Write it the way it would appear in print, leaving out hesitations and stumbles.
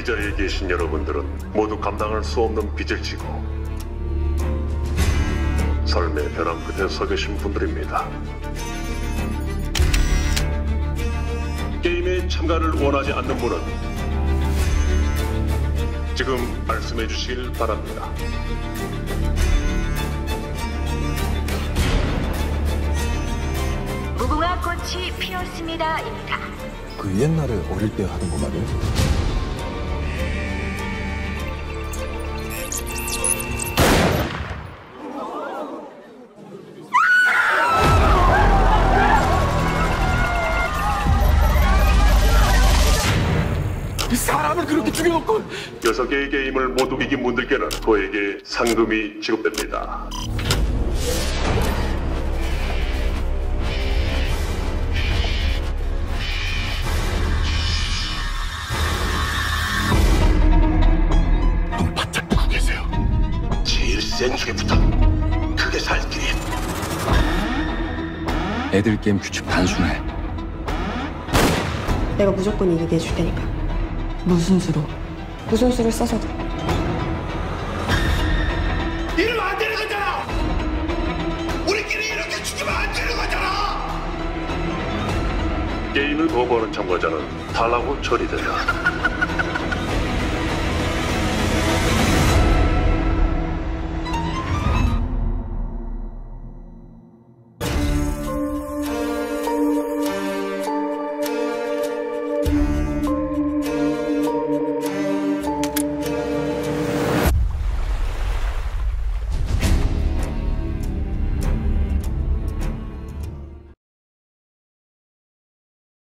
자리에 계신 여러분들은 모두 감당할 수 없는 빚을 지고 삶의 벼랑 끝에 서 계신 분들입니다. 게임에 참가를 원하지 않는 분은 지금 말씀해 주시길 바랍니다. 무궁화 꽃이 피었습니다입니다. 그 옛날에 어릴 때 하던 거 말이에요? 사람을 그렇게 죽여놓고 6개의 게임을 모두 이긴 분들께는 그에게 상금이 지급됩니다. 눈 바짝 뜨고 계세요. 제일 센 중에부터 크게 살 길이. 애들 게임 규칙 단순해. 내가 무조건 이기게 해줄 테니까. 무슨 수로? 무슨 수를 써서도. 이러면 안 되는 거잖아. 우리끼리 이렇게 죽이면 안 되는 거잖아. 게임을 거부하는 참가자는 탈락 후 처리된다.